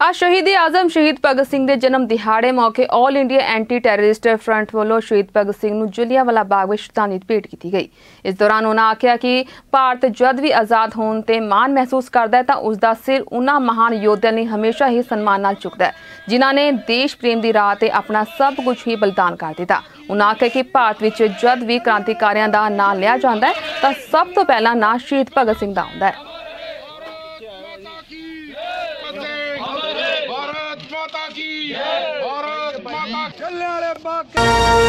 आज शहीद आजम शहीद भगत सिंह के जन्म दिहाड़े मौके all India anti terrorist front वालों शहीद भगत सिंह नूं जलियांवाला बाग में श्रद्धांजलि भेंट की गई। इस दौरान उन्होंने आख्या कि भारत जद भी आज़ाद होने ते माण महसूस करता है तो उसका सिर उन्हां महान योद्धियां लई हमेशा ही सन्मान नाल चुकदा है जिन्हां ने देश प्रेम की राह ते अपना सब कुछ ही बलिदान कर दिता। उन्होंने आख्या कि भारत विच जद भी क्रांतिकारियों का नाम लिया जाता है तो सब तो पहला नाम शहीद भगत सिंह का आउंदा है। भारत माता की भारत माता